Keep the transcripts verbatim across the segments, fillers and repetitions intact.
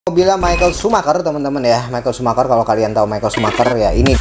Mobilnya Michael Schumacher teman-teman ya. Michael Schumacher, kalau kalian tahu Michael Schumacher ya ini.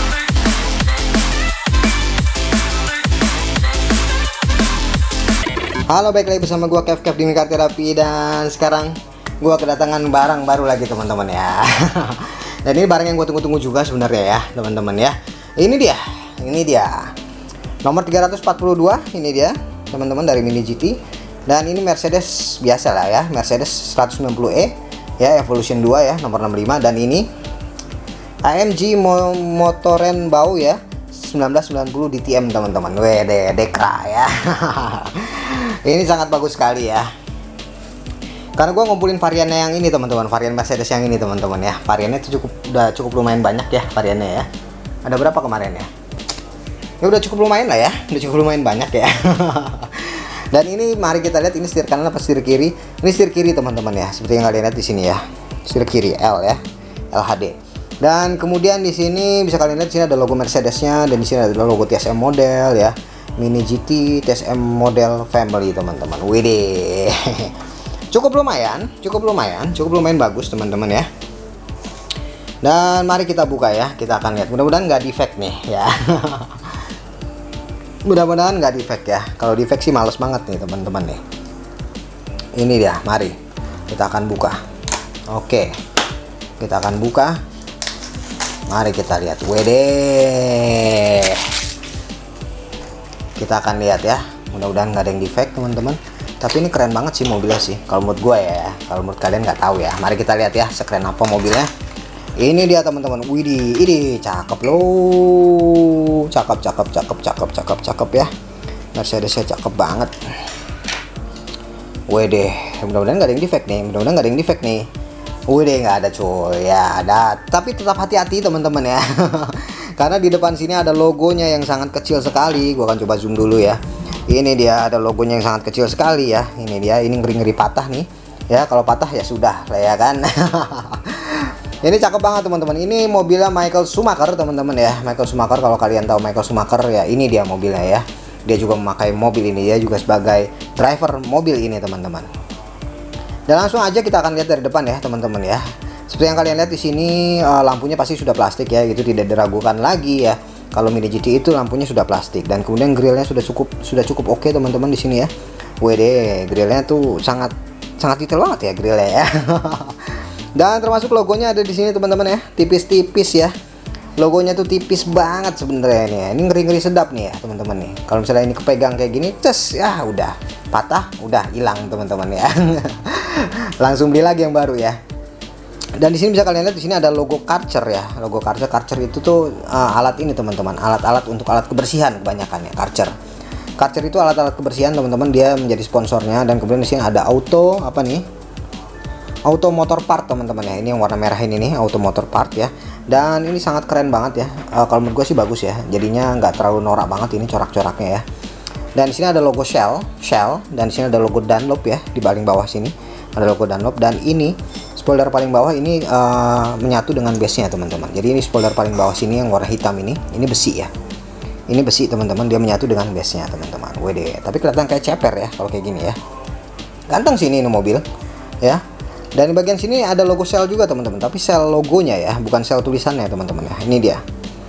Halo, balik lagi bersama gua Kev Kev di Car Therapy, dan sekarang gua kedatangan barang baru lagi teman-teman ya. Dan ini barang yang gua tunggu-tunggu juga sebenarnya ya teman-teman ya. Ini dia, ini dia. Nomor tiga ratus empat puluh dua, ini dia teman-teman, dari Mini G T. Dan ini Mercedes biasa lah ya, Mercedes seratus sembilan puluh E ya, Evolution dua ya, nomor enam puluh lima. Dan ini A M G Mo Motorenbau ya, seribu sembilan ratus sembilan puluh D T M teman-teman. Wede, dekra ya. Ini sangat bagus sekali ya, karena gue ngumpulin variannya yang ini teman-teman, varian Mercedes yang ini teman-teman ya. Variannya itu cukup, udah cukup lumayan banyak ya variannya ya. Ada berapa kemarin ya? Ya udah cukup lumayan lah ya, udah cukup lumayan banyak ya. Dan ini mari kita lihat, ini setir kanan apa setir kiri. Ini setir kiri teman-teman ya, seperti yang kalian lihat di sini ya, setir kiri L ya, L H D. Dan kemudian di sini bisa kalian lihat, di sini ada logo Mercedesnya, dan di sini ada logo T S M model ya, Mini G T T S M model family teman-teman. Widih. Cukup lumayan, cukup lumayan, cukup lumayan bagus teman-teman ya. Dan mari kita buka ya, kita akan lihat. Mudah-mudahan nggak defect nih ya. Mudah-mudahan nggak defect ya. Kalau defect sih males banget nih teman-teman nih. Ini dia, mari kita akan buka. Oke, kita akan buka. Mari kita lihat. Wede. Kita akan lihat ya. Mudah-mudahan nggak ada yang defect teman-teman. Tapi ini keren banget sih mobilnya sih. Kalau menurut gue ya. Kalau menurut kalian nggak tahu ya. Mari kita lihat ya, sekeren apa mobilnya. Ini dia teman-teman. Widih, ini cakep loh. Cakep, cakep, cakep, cakep, cakep, cakep ya. Mercedesnya cakep banget. Wede, mudah-mudahan nggak ada yang defect nih. Mudah-mudahan nggak ada yang defect nih. Wede, nggak ada cuy. Ya ada. Tapi tetap hati-hati teman-teman ya. Karena di depan sini ada logonya yang sangat kecil sekali. Gua akan coba zoom dulu ya. Ini dia, ada logonya yang sangat kecil sekali ya. Ini dia, ini ngeri-ngeri patah nih. Ya kalau patah ya sudah lah ya kan. Ini cakep banget teman-teman. Ini mobilnya Michael Schumacher teman-teman ya. Michael Schumacher, kalau kalian tahu Michael Schumacher ya, ini dia mobilnya ya. Dia juga memakai mobil ini, dia juga sebagai driver mobil ini teman-teman. Dan langsung aja kita akan lihat dari depan ya teman-teman ya. Seperti yang kalian lihat di sini, uh, lampunya pasti sudah plastik ya, gitu tidak diragukan lagi ya. Kalau Mini G T itu lampunya sudah plastik, dan kemudian grillnya sudah cukup sudah cukup oke teman-teman di sini ya. Wede, grillnya tuh sangat sangat detail banget ya grillnya ya. Dan termasuk logonya ada di sini teman-teman ya, tipis-tipis ya. Logonya tuh tipis banget sebenarnya nih. Ini ngeri-ngeri sedap nih ya teman-teman nih. Kalau misalnya ini kepegang kayak gini, ces ya udah patah, udah hilang teman-teman ya. Langsung beli lagi yang baru ya. Dan di sini bisa kalian lihat, di sini ada logo Karcher ya. Logo Karcher, Karcher itu tuh uh, alat ini teman-teman, alat-alat untuk alat kebersihan kebanyakan ya, Karcher. Karcher itu alat-alat kebersihan teman-teman, dia menjadi sponsornya. Dan kemudian di sini ada auto apa nih? Auto motor part teman-teman ya. Ini yang warna merah ini nih, auto motor part ya. Dan ini sangat keren banget ya. Uh, kalau menurut gue sih bagus ya. Jadinya nggak terlalu norak banget ini corak-coraknya ya. Dan di sini ada logo Shell, Shell. Dan di sini ada logo Dunlop ya, di paling bawah sini ada logo Dunlop. Dan ini spoiler paling bawah ini uh, menyatu dengan base-nya teman-teman. Jadi ini spoiler paling bawah sini yang warna hitam ini, ini besi ya. Ini besi teman-teman, dia menyatu dengan base-nya teman-teman. Wede, tapi kelihatan kayak ceper ya kalau kayak gini ya. Ganteng sih ini, ini mobil ya. Dan di bagian sini ada logo Shell juga teman-teman, tapi Shell logonya ya, bukan Shell tulisannya teman-teman ya. Ini dia.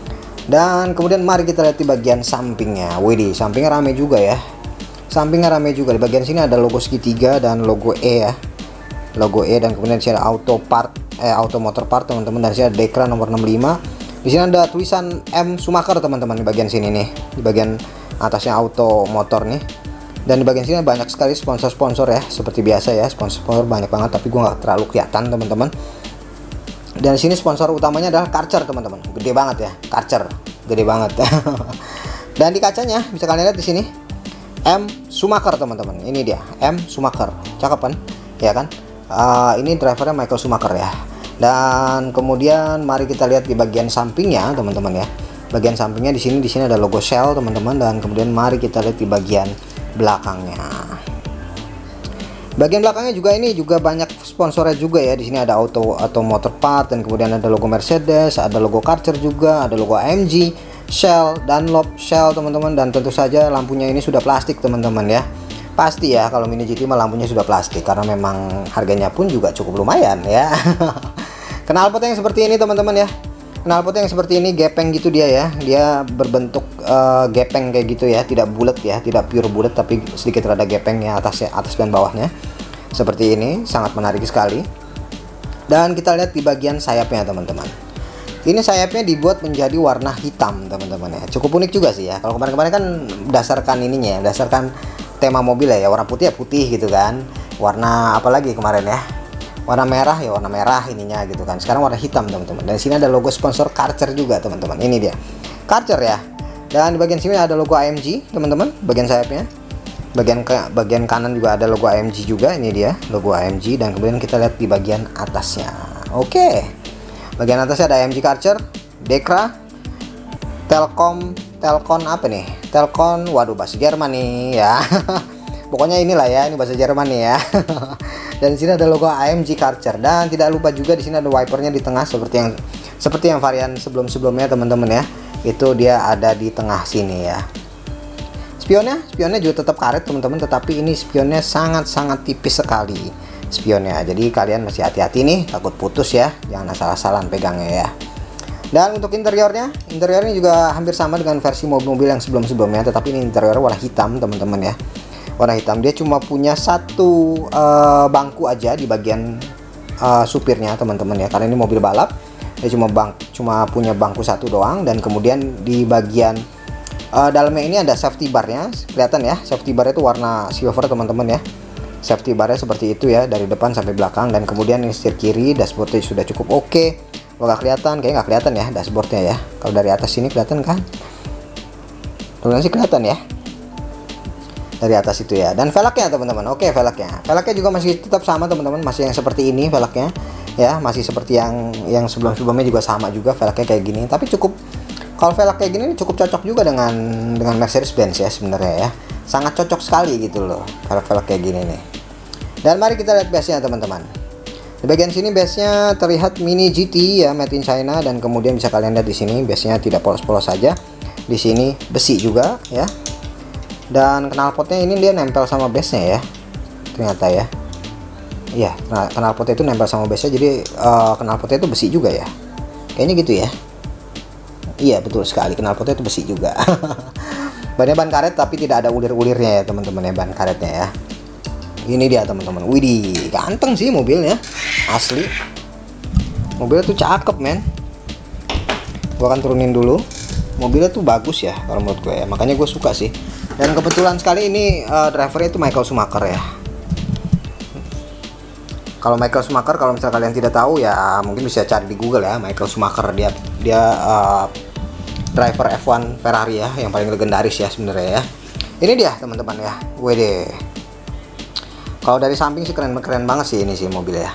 Dan kemudian mari kita lihat di bagian sampingnya. Wede, sampingnya rame juga ya. Sampingnya rame juga. Di bagian sini ada logo segitiga dan logo E ya. Logo E, dan kemudian di sini ada auto part, eh auto motor part teman-teman. Dan di sini ada dekra nomor enam puluh lima. Di sini ada tulisan M Schumacher teman-teman di bagian sini nih. Di bagian atasnya auto motor nih. Dan di bagian sini banyak sekali sponsor-sponsor ya, seperti biasa ya, sponsor banyak banget, tapi gue nggak terlalu kelihatan teman-teman. Dan di sini sponsor utamanya adalah Karcher teman-teman, gede banget ya, Karcher, gede banget. Dan di kacanya bisa kalian lihat di sini M Schumacher teman-teman, ini dia M Schumacher, cakep kan, ya kan? Uh, ini drivernya Michael Schumacher ya. Dan kemudian mari kita lihat di bagian sampingnya teman-teman ya. Bagian sampingnya di sini di sini ada logo Shell teman-teman. Dan kemudian mari kita lihat di bagian belakangnya. Bagian belakangnya juga ini juga banyak sponsornya juga ya. Di sini ada auto auto motor part, dan kemudian ada logo Mercedes, ada logo Karcher juga, ada logo A M G, Shell, Dunlop, Shell teman-teman. Dan tentu saja lampunya ini sudah plastik teman-teman ya. Pasti ya kalau Mini G T mah lampunya sudah plastik karena memang harganya pun juga cukup lumayan ya. Knalpotnya yang seperti ini teman-teman ya. Knalpotnya yang seperti ini gepeng gitu dia ya. Dia berbentuk uh, gepeng kayak gitu ya, tidak bulat ya, tidak pure bulat tapi sedikit rada gepeng ya atasnya, atas dan bawahnya. Seperti ini, sangat menarik sekali. Dan kita lihat di bagian sayapnya teman-teman. Ini sayapnya dibuat menjadi warna hitam teman-teman ya. Cukup unik juga sih ya. Kalau kemarin-kemarin kan berdasarkan ininya, berdasarkan tema mobil ya, ya warna putih ya putih gitu kan. Warna apa lagi kemarin ya? Warna merah ya warna merah ininya gitu kan. Sekarang warna hitam teman-teman. Dan di sini ada logo sponsor Karcher juga teman-teman. Ini dia. Karcher ya. Dan di bagian sini ada logo A M G teman-teman, bagian sayapnya. Bagian ke bagian kanan juga ada logo A M G juga. Ini dia, logo A M G dan kemudian kita lihat di bagian atasnya. Oke. Bagian atasnya ada A M G Karcher, Dekra, Telkom, Telkom apa nih? Telkom, waduh bahasa Jerman nih ya. Pokoknya inilah ya, ini bahasa Jerman nih ya. Dan di sini ada logo A M G Karcher dan tidak lupa juga di sini ada wipernya di tengah seperti yang seperti yang varian sebelum-sebelumnya teman-teman ya. Itu dia ada di tengah sini ya. Spionnya, spionnya juga tetap karet teman-teman, tetapi ini spionnya sangat-sangat tipis sekali spionnya. Jadi kalian masih hati-hati nih, takut putus ya. Jangan asal-asalan pegangnya ya. Dan untuk interiornya, interiornya juga hampir sama dengan versi mobil-mobil yang sebelum-sebelumnya, tetapi ini interiornya warna hitam teman-teman ya. Warna hitam, dia cuma punya satu uh, bangku aja di bagian uh, supirnya teman-teman ya, karena ini mobil balap. Dia cuma bang, cuma punya bangku satu doang, dan kemudian di bagian uh, dalamnya ini ada safety barnya, kelihatan ya, safety bar itu warna silver teman-teman ya. Safety barnya seperti itu ya, dari depan sampai belakang, dan kemudian ini setir kiri, dashboardnya sudah cukup oke. Kalau nggak kelihatan, kayaknya nggak kelihatan ya dashboardnya ya. Kalau dari atas sini kelihatan kan? Kemudian sih kelihatan ya. Dari atas itu ya. Dan velgnya teman-teman, oke velgnya. Velgnya juga masih tetap sama teman-teman, masih yang seperti ini velgnya ya, masih seperti yang yang sebelum-sebelumnya juga sama juga velgnya kayak gini. Tapi cukup, kalau velg kayak gini cukup cocok juga dengan dengan Mercedes-Benz ya sebenarnya ya. Sangat cocok sekali gitu loh velg-velg kayak gini nih. Dan mari kita lihat base-nya teman-teman. Di bagian sini base-nya terlihat Mini G T ya, made in China, dan kemudian bisa kalian lihat di sini base-nya tidak polos-polos saja. Di sini besi juga ya. Dan knalpotnya ini dia nempel sama base-nya ya. Ternyata ya. Iya, nah, knalpotnya itu nempel sama base-nya, jadi uh, knalpotnya itu besi juga ya. Kayaknya gitu ya. Iya, betul sekali, knalpotnya itu besi juga. Bannya ban karet tapi tidak ada ulir-ulirnya ya teman-teman ya, ban karetnya ya. Ini dia teman-teman. Widih, ganteng sih mobilnya. Asli. Mobilnya tuh cakep, men. Gua akan turunin dulu. Mobilnya tuh bagus ya kalau menurut gue ya. Makanya gue suka sih. Dan kebetulan sekali ini uh, drivernya itu Michael Schumacher ya. Kalau Michael Schumacher, kalau misalnya kalian tidak tahu ya mungkin bisa cari di Google ya. Michael Schumacher dia dia uh, driver F satu Ferrari ya, yang paling legendaris ya sebenarnya ya. Ini dia teman-teman ya. Wede. Kalau dari samping sih keren-keren banget sih ini sih mobilnya ya.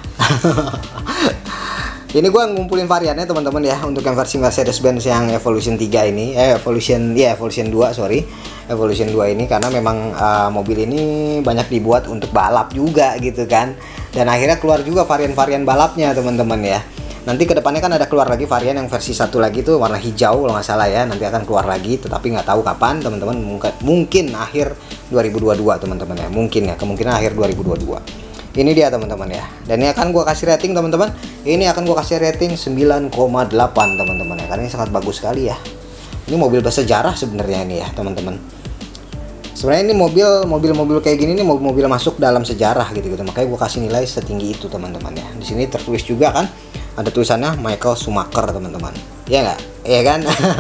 Ini gue ngumpulin variannya teman-teman ya, untuk yang versi Mercedes-Benz yang Evolution tiga ini, eh Evolution ya Evolution dua sorry, Evolution dua ini, karena memang uh, mobil ini banyak dibuat untuk balap juga gitu kan. Dan akhirnya keluar juga varian-varian balapnya teman-teman ya. Nanti kedepannya kan ada keluar lagi varian yang versi satu lagi tuh warna hijau kalau nggak salah ya, nanti akan keluar lagi, tetapi nggak tahu kapan teman-teman. Mungkin mungkin akhir dua ribu dua puluh dua teman-teman ya, mungkin ya, kemungkinan akhir dua ribu dua puluh dua. Ini dia teman-teman ya. Dan ini akan gua kasih rating teman-teman. Ini akan gua kasih rating sembilan koma delapan teman-teman ya, karena ini sangat bagus sekali ya. Ini mobil bersejarah sebenarnya ini ya teman-teman. Sebenarnya ini mobil mobil-mobil kayak gini nih mobil-mobil masuk dalam sejarah gitu-gitu. Makanya gua kasih nilai setinggi itu teman-teman ya. Di sini tertulis juga kan, ada tulisannya Michael Schumacher teman-teman. Ya nggak? Iya kan?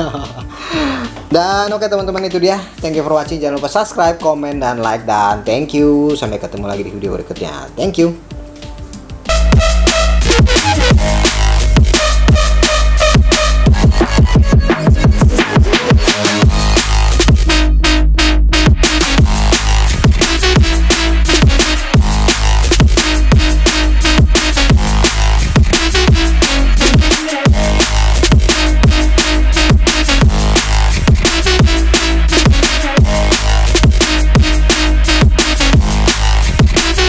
Dan oke teman-teman, itu dia. Thank you for watching. Jangan lupa subscribe, komen, dan like. Dan thank you. Sampai ketemu lagi di video berikutnya. Thank you.